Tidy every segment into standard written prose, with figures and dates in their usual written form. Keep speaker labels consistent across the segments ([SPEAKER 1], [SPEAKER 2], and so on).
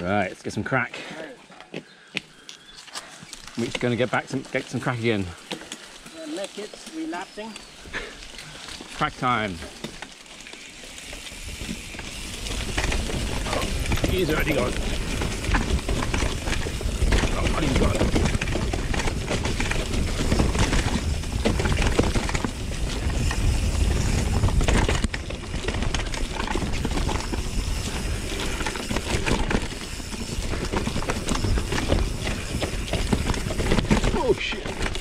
[SPEAKER 1] Right, let's get some crack. We're just going to get some crack again.
[SPEAKER 2] Make it relapsing.
[SPEAKER 1] Crack time. He's already gone. Oh, he's gone. Oh shit.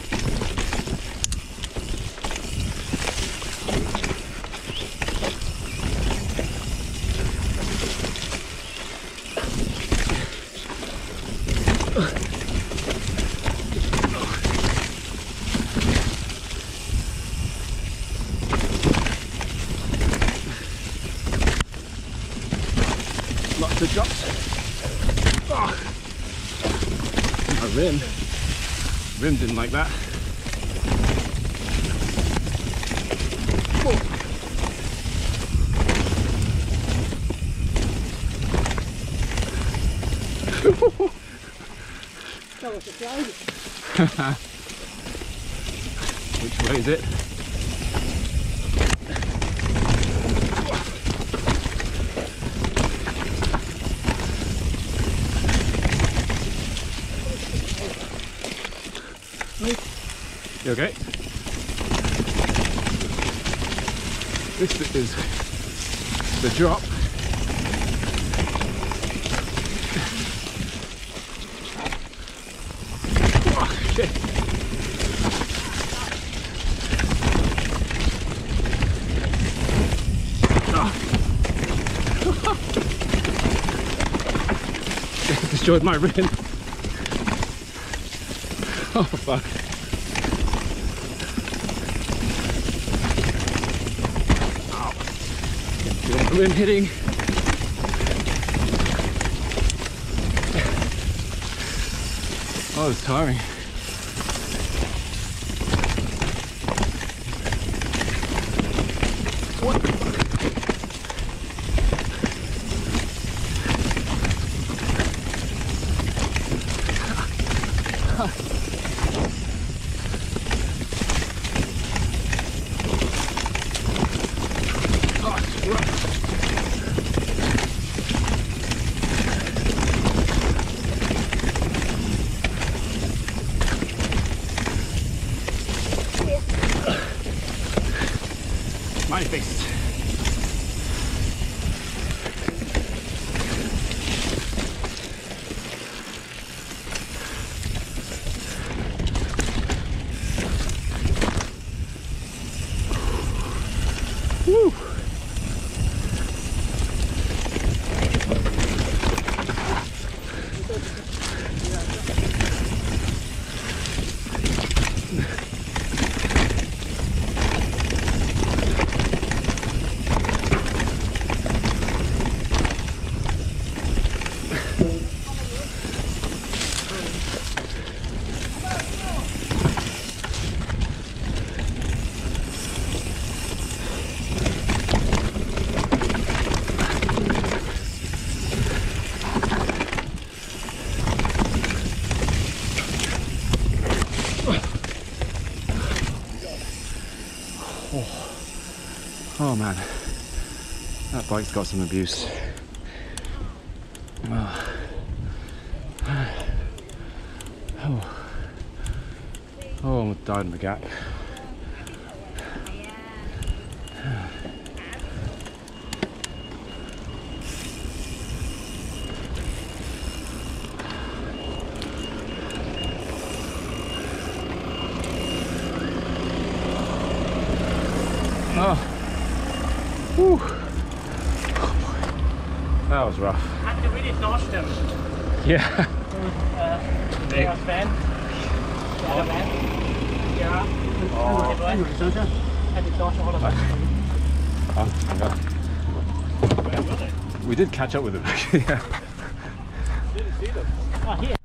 [SPEAKER 1] Lots of drops. Oh. My rim didn't like that. Whoa.
[SPEAKER 2] That was a fly.
[SPEAKER 1] Which way is it? You okay? This is the drop. Oh, shit. Oh. Destroyed my rim. Oh fuck. Feel the rim hitting. Oh, it's tiring. What the fuck? Oh, it's rough. My face. Woo. Oh man, that bike's got some abuse. Oh. Oh, almost died in the gap. Oh. Whew. Oh boy. That was rough.
[SPEAKER 2] Had to really notch them.
[SPEAKER 1] Yeah.
[SPEAKER 2] They are fan. Yeah.
[SPEAKER 1] We did catch up with them. Yeah.
[SPEAKER 2] Didn't see them. Oh, here.